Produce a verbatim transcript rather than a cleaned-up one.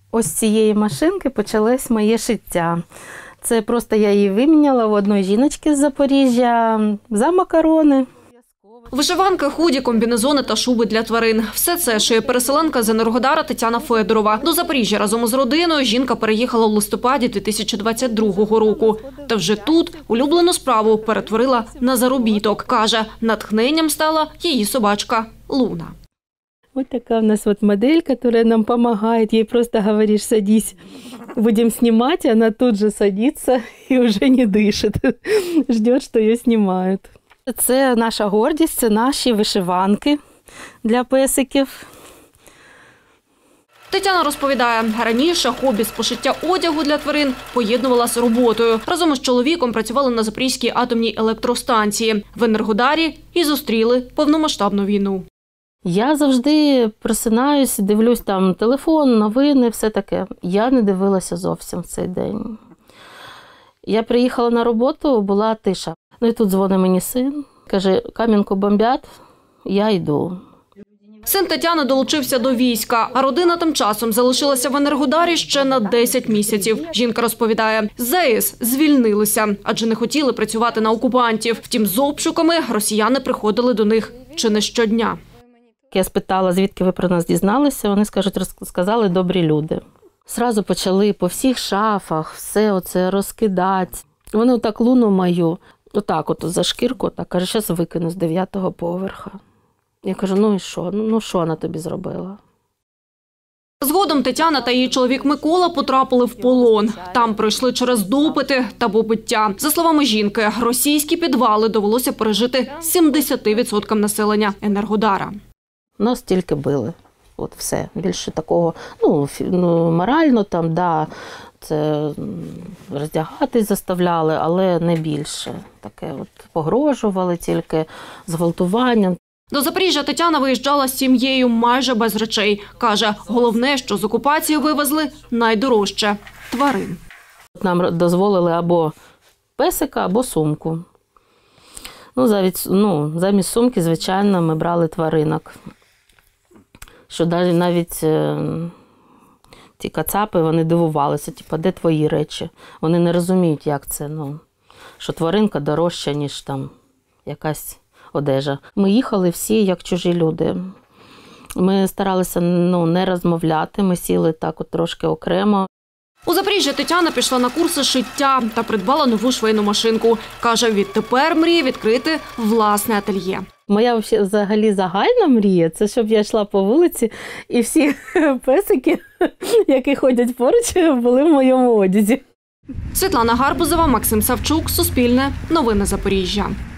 Ось з цієї машинки почалось моє шиття. Це просто я її виміняла в одної жіночки з Запоріжжя за макарони. Вишиванки, худі, комбінезони та шуби для тварин. Все це шиє переселенка з Енергодара Тетяна Федорова. До Запоріжжя разом із родиною жінка переїхала в листопаді дві тисячі двадцять другого року. Та вже тут улюблену справу перетворила на заробіток. Каже, натхненням стала її собачка Луна. Ось така у нас вот модель, которая нам помогает. Ей просто говоришь, садись, будем снимать, и она тут же садится и уже не дышит. Ждет, что ее снимают. Це наша гордість, це наші вишиванки для песиків. Тетяна розповідає, раніше хобі з пошиття одягу для тварин поєднувала з роботою. Разом із чоловіком працювали на Запорізькій атомній електростанції. В Енергодарі і зустріли повномасштабну війну. Я завжди просинаюсь, дивлюсь там телефон, новини, все таке. Я не дивилася зовсім в цей день. Я приїхала на роботу, була тиша. Ну і тут дзвонить мені син, каже, Кам'янку бомбять, я йду. Син Тетяни долучився до війська, а родина тим часом залишилася в Енергодарі ще на десять місяців. Жінка розповідає, з ЗАЕС звільнилися, адже не хотіли працювати на окупантів. Втім, з обшуками росіяни приходили до них чи не щодня. Я спитала, звідки ви про нас дізналися, вони скажуть, сказали добрі люди. Зразу почали по всіх шафах все оце розкидати. Вони отак Луну мою, отак от за шкірку, так, каже, зараз викину з дев'ятого поверха. Я кажу, ну і що? Ну що вона тобі зробила? Згодом Тетяна та її чоловік Микола потрапили в полон. Там пройшли через допити та побиття. За словами жінки, російські підвали довелося пережити сімдесят відсоткам населення Енергодара. Нас тільки били. От все. Більше такого, ну, ну морально там, да, це роздягатись заставляли, але не більше. Таке от погрожували тільки зґвалтуванням. До Запоріжжя Тетяна виїжджала з сім'єю майже без речей. Каже, головне, що з окупації вивезли найдорожче – тварин. Нам дозволили або песика, або сумку. Ну, замість, ну, замість сумки, звичайно, ми брали тваринок. Що навіть е, ті кацапи, вони дивувалися, типу, де твої речі? Вони не розуміють, як це, ну, що тваринка дорожча, ніж там якась одежа. Ми їхали всі, як чужі люди. Ми старалися, ну, не розмовляти, ми сіли так от трошки окремо. У Запоріжжі Тетяна пішла на курси шиття та придбала нову швейну машинку. Каже, відтепер мріє відкрити власне ательє. Моя взагалі загальна мрія – це щоб я йшла по вулиці і всі песики, які ходять поруч, були в моєму одязі. Світлана Гарбузова, Максим Савчук, Суспільне, Новини Запоріжжя.